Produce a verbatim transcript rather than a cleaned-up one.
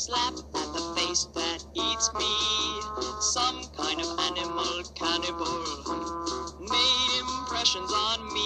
slap at the face that eats me. Some kind of animal cannibal made impressions on me.